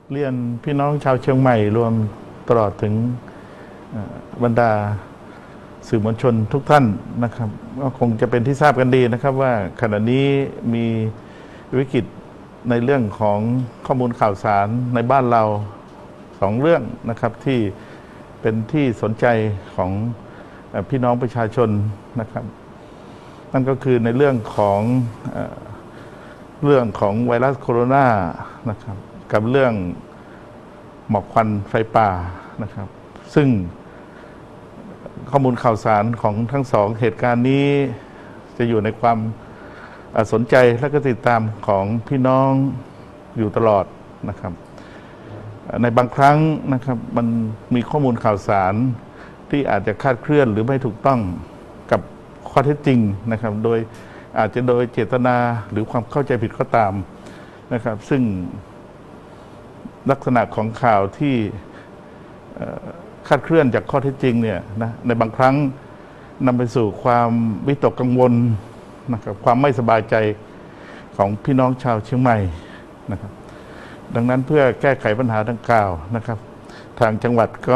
เรียนพี่น้องชาวเชียงใหม่รวมตลอดถึงบรรดาสื่อมวลชนทุกท่านนะครับก็คงจะเป็นที่ทราบกันดีนะครับว่าขณะนี้มีวิกฤตในเรื่องของข้อมูลข่าวสารในบ้านเรา2เรื่องนะครับที่เป็นที่สนใจของพี่น้องประชาชนนะครับนั่นก็คือในเรื่องของไวรัสโคโรนานะครับกับเรื่องหมอกควันไฟป่านะครับซึ่งข้อมูลข่าวสารของทั้งสองเหตุการณ์นี้จะอยู่ในความสนใจและก็ติดตามของพี่น้องอยู่ตลอดนะครับในบางครั้งนะครับมันมีข้อมูลข่าวสารที่อาจจะคลาดเคลื่อนหรือไม่ถูกต้องกับข้อเท็จจริงนะครับโดยอาจจะโดยเจตนาหรือความเข้าใจผิดก็ตามนะครับซึ่งลักษณะของข่าวที่คลาดเคลื่อนจากข้อเท็จจริงเนี่ยนะในบางครั้งนำไปสู่ความวิตกกังวลนะครับความไม่สบายใจของพี่น้องชาวเชียงใหม่นะครับดังนั้นเพื่อแก้ไขปัญหาดังกล่าวนะครับทางจังหวัดก็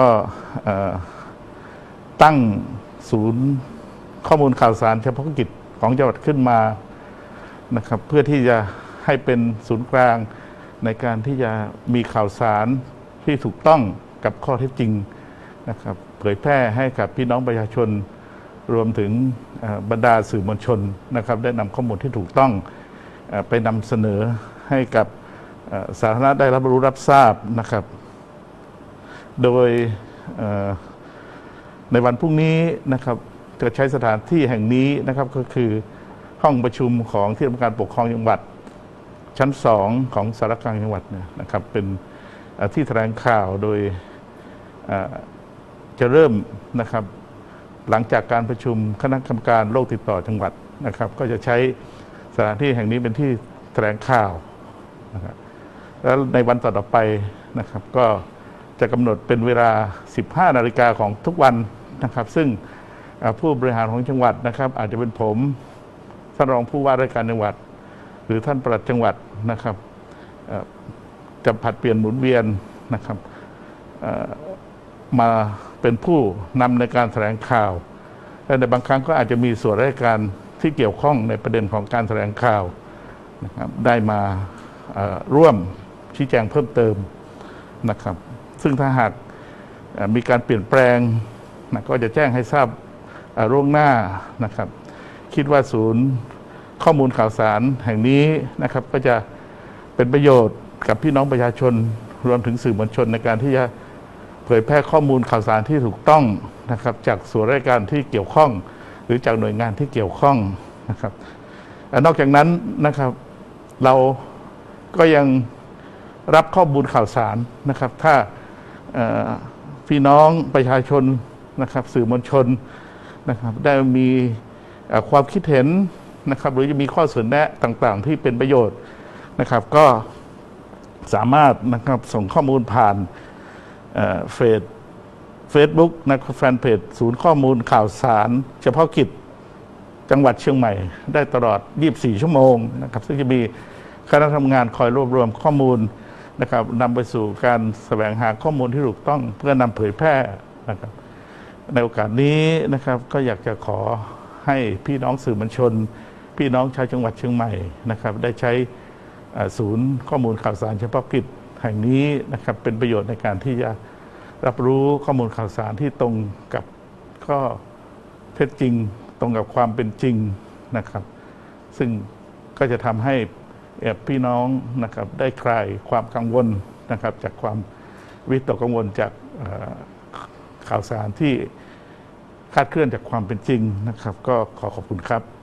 ตั้งศูนย์ข้อมูลข่าวสารเฉพาะกิจของจังหวัดขึ้นมานะครับเพื่อที่จะให้เป็นศูนย์กลางในการที่จะมีข่าวสารที่ถูกต้องกับข้อเท็จจริงนะครับเผยแพร่ให้กับพี่น้องประชาชนรวมถึงบรรดาสื่อมวลชนนะครับได้นำข้อมูลที่ถูกต้องไปนำเสนอให้กับสาธารณะได้รับรู้รับทราบนะครับโดยในวันพรุ่งนี้นะครับจะใช้สถานที่แห่งนี้นะครับก็คือห้องประชุมของที่ทำการปกครองจังหวัดชั้น2ของสารกลางจังหวัดนะครับเป็นที่แถลงข่าวโดยจะเริ่มนะครับหลังจากการประชุมคณะกรรมการโรคติดต่อจังหวัดนะครับก็จะใช้สถานที่แห่งนี้เป็นที่แถลงข่าวนะครับแล้วในวันต่อไปนะครับก็จะกำหนดเป็นเวลา 15 นาฬิกาของทุกวันนะครับซึ่งผู้บริหารของจังหวัดนะครับอาจจะเป็นผมท่านรองผู้ว่าราชการจังหวัดหรือท่านปลัดจังหวัดนะครับจะผลัดเปลี่ยนหมุนเวียนนะครับมาเป็นผู้นำในการแถลงข่าวและในบางครั้งก็อาจจะมีส่วนราชการที่เกี่ยวข้องในประเด็นของการแถลงข่าวนะครับได้มาร่วมชี้แจงเพิ่มเติมนะครับซึ่งถ้าหากมีการเปลี่ยนแปลงนะก็จะแจ้งให้ทราบล่วงหน้านะครับคิดว่าศูนย์ข้อมูลข่าวสารแห่งนี้นะครับก็จะเป็นประโยชน์กับพี่น้องประชาชนรวมถึงสื่อมวลชนในการที่จะเผยแพร่ข้อมูลข่าวสารที่ถูกต้องนะครับจากส่วนราชการที่เกี่ยวข้องหรือจากหน่วยงานที่เกี่ยวข้องนะครับนอกจากนั้นนะครับเราก็ยังรับข้อมูลข่าวสารนะครับถ้าพี่น้องประชาชนนะครับสื่อมวลชนนะครับได้มีความคิดเห็นนะครับหรือจะมีข้อเสนอแนะต่างๆที่เป็นประโยชน์นะครับก็สามารถนะครับส่งข้อมูลผ่านเฟซบุ๊กนะครับแฟนเพจศูนย์ข้อมูลข่าวสารเฉพาะกิจจังหวัดเชียงใหม่ได้ตลอด 24 ชั่วโมงนะครับซึ่งจะมีคณะทำงานคอยรวบรวมข้อมูลนะครับนำไปสู่การแสวงหาข้อมูลที่ถูกต้องเพื่อนำเผยแพร่นะครับในโอกาสนี้นะครับก็อยากจะขอให้พี่น้องสื่อมวลชนพี่น้องชาวจังหวัดเชียงใหม่นะครับได้ใช้ศูนย์ข้อมูลข่าวสารเฉพาะกิจแห่งนี้นะครับเป็นประโยชน์ในการที่จะรับรู้ข้อมูลข่าวสารที่ตรงกับข้อเท็จจริงตรงกับความเป็นจริงนะครับซึ่งก็จะทำให้พี่น้องนะครับได้คลายความกังวลนะครับจากความวิตกกังวลจากข่าวสารที่คลาดเคลื่อนจากความเป็นจริงนะครับก็ขอขอบคุณครับ